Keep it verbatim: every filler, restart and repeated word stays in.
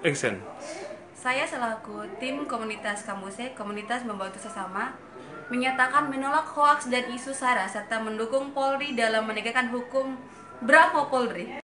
Action. Saya selaku tim komunitas Kampuse, komunitas membantu sesama, menyatakan menolak hoaks dan isu sara serta mendukung Polri dalam menegakkan hukum. Bravo Polri!